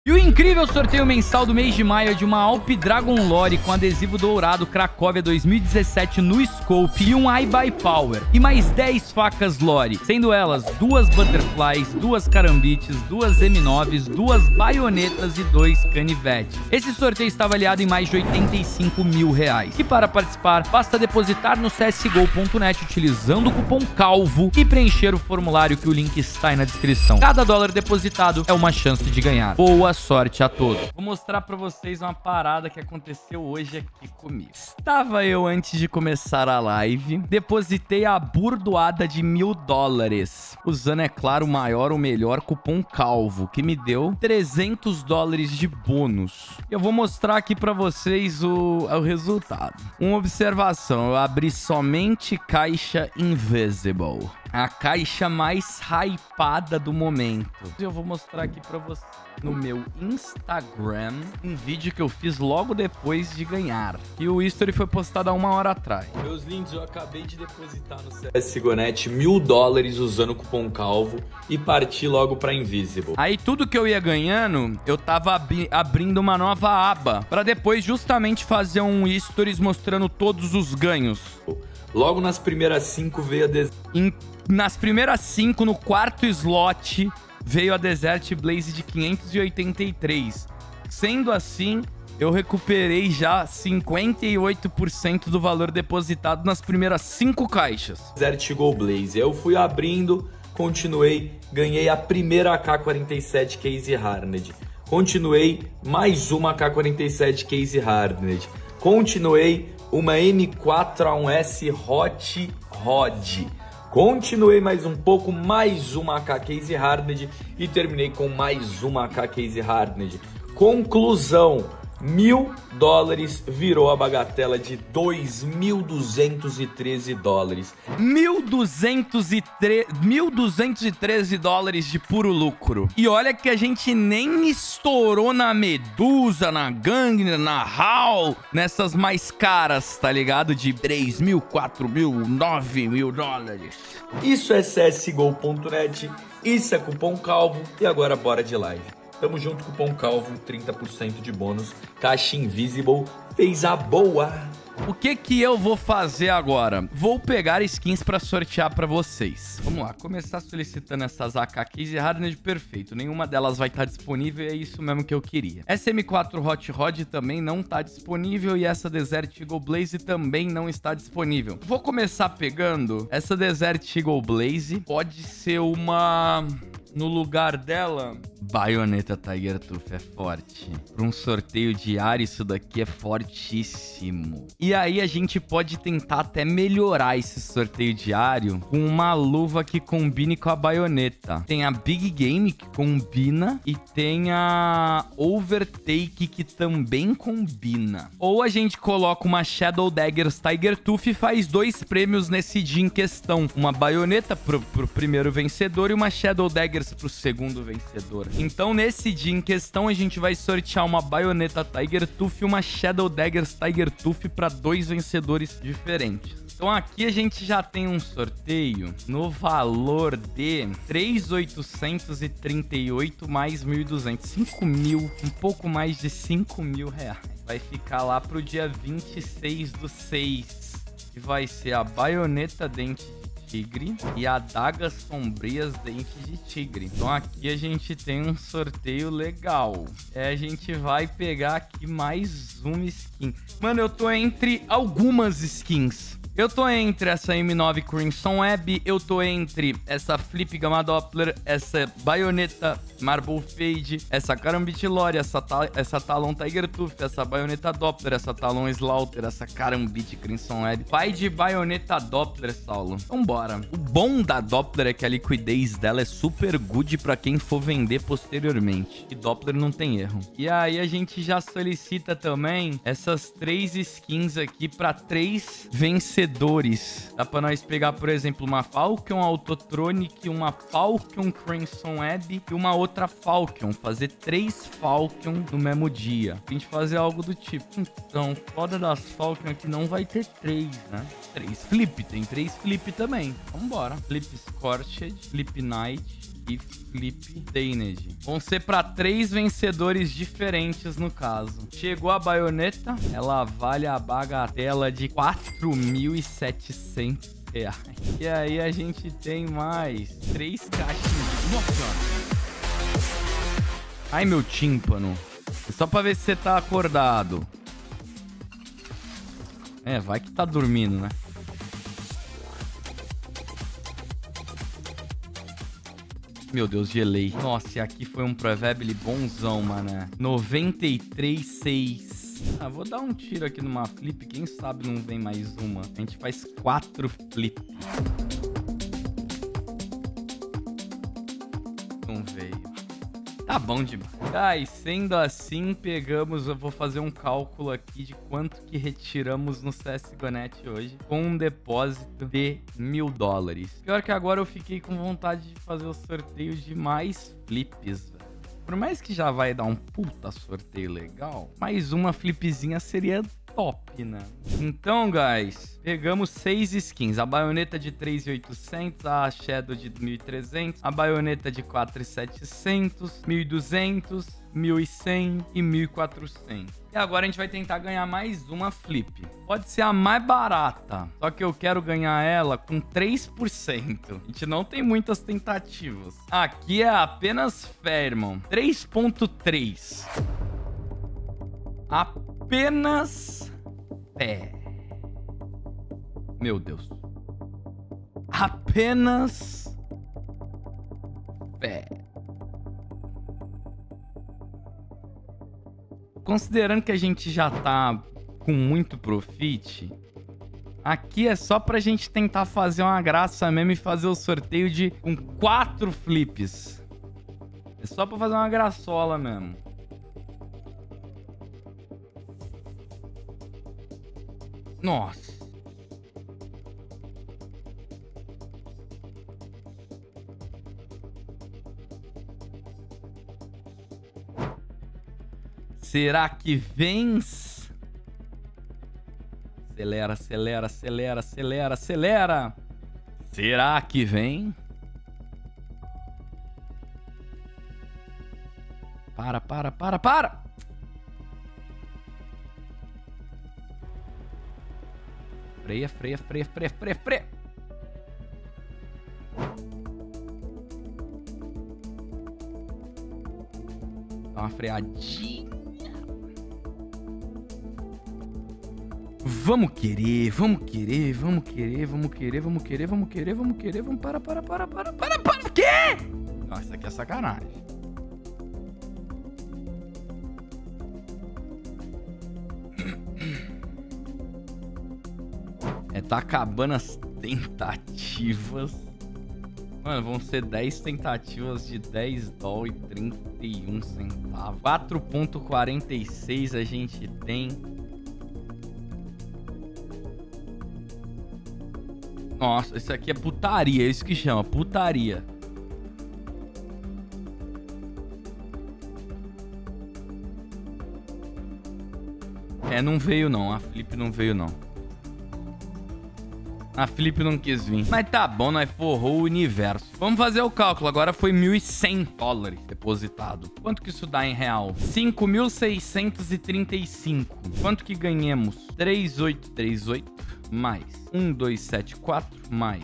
E o incrível sorteio mensal do mês de maio é de uma Alp Dragon Lore com adesivo dourado Cracóvia 2017 no Scope e um iBuy Power. E mais 10 facas Lore, sendo elas 2 Butterflies, 2 Carambites, 2 M9s, 2 baionetas e 2 canivetes. Esse sorteio está avaliado em mais de R$85 mil. E para participar, basta depositar no csgo.net utilizando o cupom CALVO e preencher o formulário que o link está aí na descrição. Cada dólar depositado é uma chance de ganhar. Boa sorte a todos. Vou mostrar pra vocês uma parada que aconteceu hoje aqui comigo. Estava eu antes de começar a live, depositei a burdoada de $1000, usando, é claro, o maior ou melhor cupom CALVO, que me deu $300 de bônus. Eu vou mostrar aqui pra vocês o resultado. Uma observação, eu abri somente caixa Invisible, a caixa mais hypada do momento. Eu vou mostrar aqui pra vocês no meu Instagram um vídeo que eu fiz logo depois de ganhar. E o history foi postado há 1 hora atrás. Meus lindos, eu acabei de depositar no CSGO.net $1000 usando o cupom CALVO e parti logo pra Invisible. Aí tudo que eu ia ganhando, eu tava abrindo uma nova aba pra depois justamente fazer um stories mostrando todos os ganhos. Logo nas primeiras 5 veio a Nas primeiras 5, no quarto slot, veio a Desert Blaze de 583. Sendo assim, eu recuperei já 58% do valor depositado nas primeiras 5 caixas. Desert Eagle Blaze. Eu fui abrindo, continuei, ganhei a primeira AK-47 Case Hardened. Continuei, mais uma AK-47 Case Hardened. Continuei, uma M4A1S Hot Rod. Continuei mais um pouco, mais uma AK Case Hardened e terminei com mais uma AK Case Hardened. Conclusão, $1000 virou a bagatela de $2.213. $1.213 de puro lucro. E olha que a gente nem estourou na Medusa, na Gangner, na HAL, nessas mais caras, tá ligado? De $3.000, $4.000, $9.000. Isso é csgo.net, isso é cupom CALVO e agora bora de live. Tamo junto, cupom CALVO, 30% de bônus. Caixa Invisible fez a boa. O que eu vou fazer agora? Vou pegar skins pra sortear pra vocês. Vamos lá, começar solicitando essas AK Case Hardened, perfeito. Nenhuma delas vai estar disponível e é isso mesmo que eu queria. Essa M4 Hot Rod também não tá disponível e essa Desert Eagle Blaze também não está disponível. Vou começar pegando essa Desert Eagle Blaze. Pode ser uma... No lugar dela, Baioneta Tiger Tooth é forte. Para um sorteio diário, isso daqui é fortíssimo. E aí a gente pode tentar até melhorar esse sorteio diário com uma luva que combine com a baioneta. Tem a Big Game que combina e tem a Overtake que também combina. Ou a gente coloca uma Shadow Daggers Tiger Tooth e faz 2 prêmios nesse dia em questão. Uma baioneta pro primeiro vencedor e uma Shadow Daggers pro segundo vencedor. Então, nesse dia em questão, a gente vai sortear uma baioneta Tiger Tooth e uma Shadow Daggers Tiger Tooth para 2 vencedores diferentes. Então, aqui a gente já tem um sorteio no valor de 3.838 mais 1.200. 5 mil, um pouco mais de 5 mil reais. Vai ficar lá pro dia 26/6, que vai ser a baioneta Dente Tigre e adagas sombrias Dente de Tigre. Então aqui a gente tem um sorteio legal. A gente vai pegar aqui mais uma skin. Mano, eu tô entre algumas skins. Eu tô entre essa M9 Crimson Web, eu tô entre essa Flip Gamma Doppler, essa baioneta Marble Fade, essa Karambit Lore, essa Talon Tiger Tooth, essa baioneta Doppler, essa Talon Slaughter, essa Karambit Crimson Web. Vai de baioneta Doppler, Saulo. Então bora. O bom da Doppler é que a liquidez dela é super good pra quem for vender posteriormente. E Doppler não tem erro. E aí a gente já solicita também essas 3 skins aqui pra 3 vencedores. Dá pra nós pegar, por exemplo, uma Falcon Autotronic, uma Falcon Crimson Web e uma outra Falcon. Fazer 3 Falcon no mesmo dia. A gente fazer algo do tipo. Então, foda das Falcon aqui não vai ter 3, né? 3 Flip. Tem 3 Flip também. Vambora. Flip Scorched, Flip Knight, e Flip Deined. Vão ser para 3 vencedores diferentes no caso. Chegou a baioneta, ela vale a bagatela de 4.700 reais. E aí a gente tem mais 3 caixinhas. Nossa senhora! Ai, meu tímpano. É só pra ver se você tá acordado. É, vai que tá dormindo, né? Meu Deus, gelei. Nossa, e aqui foi um Provably bonzão, mano. 93,6. Ah, vou dar um tiro aqui numa flip. Quem sabe não vem mais uma. A gente faz 4 flips. Não veio. Tá bom demais. Guys, sendo assim, pegamos... Eu vou fazer um cálculo aqui de quanto que retiramos no CSGO.net hoje com um depósito de $1.000. Pior que agora eu fiquei com vontade de fazer o sorteio de mais flips, velho. Por mais que já vai dar um puta sorteio legal, mais uma flipzinha seria top, né? Então, guys, pegamos 6 skins. A baioneta de 3.800, a Shadow de 1.300, a baioneta de 4.700, 1.200, 1.100 e 1.400. E agora a gente vai tentar ganhar mais uma flip. Pode ser a mais barata, só que eu quero ganhar ela com 3%. A gente não tem muitas tentativas. Aqui é apenas fé, irmão. 3.3. Apenas fé. Meu Deus. Apenas fé. Considerando que a gente já tá com muito profit, aqui é só pra gente tentar fazer uma graça mesmo e fazer o sorteio de com 4 flips. É só pra fazer uma graçola mesmo. Nossa. Será que vence? Acelera, acelera, acelera, acelera, acelera. Será que vem? Para. Freia. Dá uma freadinha. Vamos querer. Para. O quê? Nossa, isso aqui é sacanagem. Tá acabando as tentativas. Mano, vão ser 10 tentativas de $10 e 31 centavos. 4.46 a gente tem. Nossa, isso aqui é putaria. É isso que chama, putaria. É, não veio não. A flip não veio não. A flip não quis vir. Mas tá bom, nós forrou o universo. Vamos fazer o cálculo. Agora foi $1.100 depositado. Quanto que isso dá em real? 5.635. Quanto que ganhamos? 3.838 mais 1.274 mais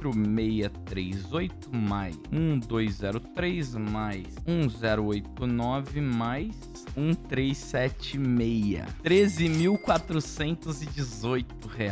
4.638 mais 1.203 mais 1.089 mais 1.376. R$13.418.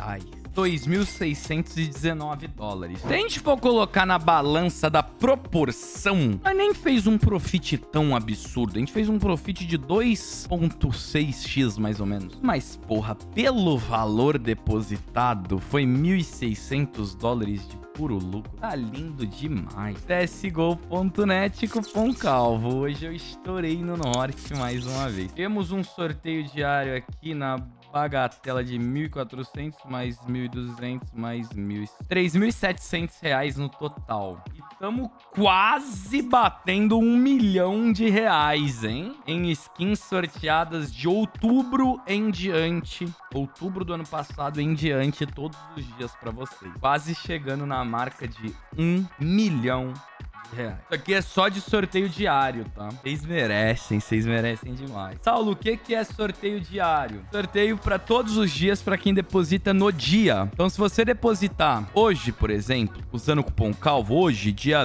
$2.619. Se a gente for colocar na balança da proporção, a nem fez um profit tão absurdo. A gente fez um profit de 2.6x mais ou menos. Mas, porra, pelo valor depositado, foi $1.600 de puro lucro. Tá lindo demais. CSGO.net, cupom calvo. Hoje eu estourei no norte mais uma vez. Temos um sorteio diário aqui na bagatela de 1.400 mais 1.200 mais 3.700 reais no total. E estamos quase batendo R$1 milhão, hein? Em skins sorteadas de outubro em diante. Outubro do ano passado em diante, todos os dias para vocês. Quase chegando na marca de R$1 milhão. Isso aqui é só de sorteio diário, tá? Vocês merecem demais. Saulo, o que é sorteio diário? Sorteio pra todos os dias pra quem deposita no dia. Então, se você depositar hoje, por exemplo, usando o cupom CALVO, hoje, dia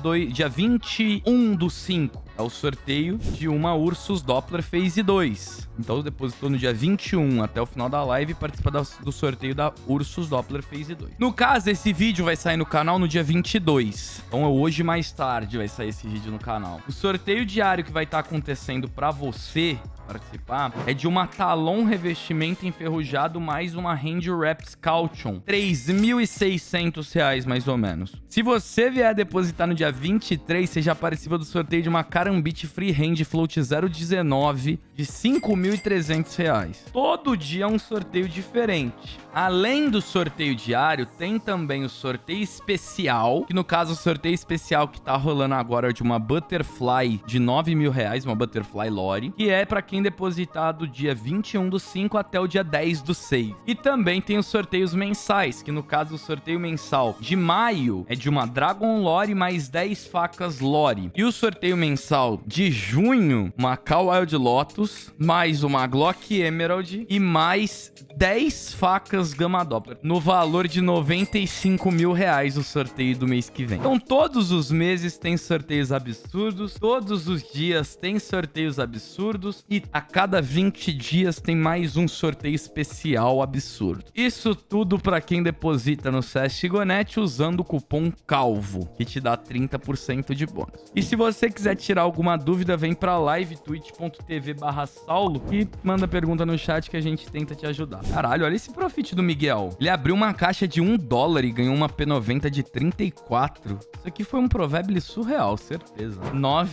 21/5, é o sorteio de uma Ursus Doppler Phase 2. Então, depositou no dia 21 até o final da live e participa do sorteio da Ursus Doppler Phase 2. No caso, esse vídeo vai sair no canal no dia 22. Então, hoje mais tarde vai sair esse vídeo no canal. O sorteio diário que vai estar acontecendo pra você participar é de uma Talon revestimento enferrujado mais uma Hand Wraps Caution. R$3.600 mais ou menos. Se você vier depositar no dia 23, você já participa do sorteio de uma Karambit Freehand Float 019 de R$5.300. Todo dia é um sorteio diferente. Além do sorteio diário, tem também o sorteio especial, que no caso o sorteio especial que tá rolando agora é de uma Butterfly de R$9.000, uma Butterfly Lore, que é pra quem depositar do dia 21/5 até o dia 10/6. E também tem os sorteios mensais, que no caso o sorteio mensal de maio é de uma Dragon Lore mais 10 facas Lore. E o sorteio mensal de junho, uma Cal Wild Lotus, mais uma Glock Emerald e mais 10 facas Gamma Doppler, no valor de R$95.000 o sorteio do mês que vem. Então todos os meses tem sorteios absurdos, todos os dias tem sorteios absurdos e a cada 20 dias tem mais um sorteio especial absurdo. Isso tudo para quem deposita no CSGO.net usando o cupom CALVO, que te dá 30% de bônus. E se você quiser tirar alguma dúvida, vem pra live twitch.tv/Saulo e manda pergunta no chat que a gente tenta te ajudar. Caralho, olha esse profit do Miguel. Ele abriu uma caixa de $1 e ganhou uma P90 de 34. Isso aqui foi um provérbio surreal, certeza.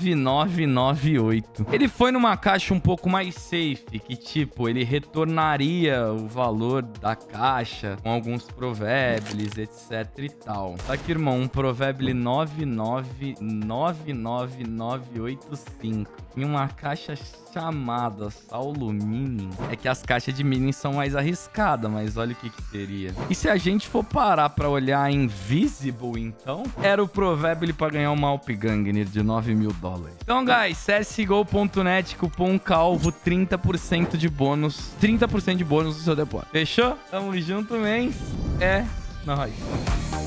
9998. Ele foi numa caixa um pouco mais safe, que tipo, ele retornaria o valor da caixa com alguns provérbios, etc e tal. Tá aqui, irmão, um provérbio 999985. Em uma caixa chamada Saulo Mini. É que as caixas de mini são mais arriscadas, mas olha o que teria. E se a gente for parar pra olhar Invisible, então, era o provérbio pra ganhar uma Alpgangner de $9.000. Então, guys, csgo.net, cupom CALVO, 30% de bônus. 30% de bônus no seu depósito. Fechou? Tamo junto, man. É nóis.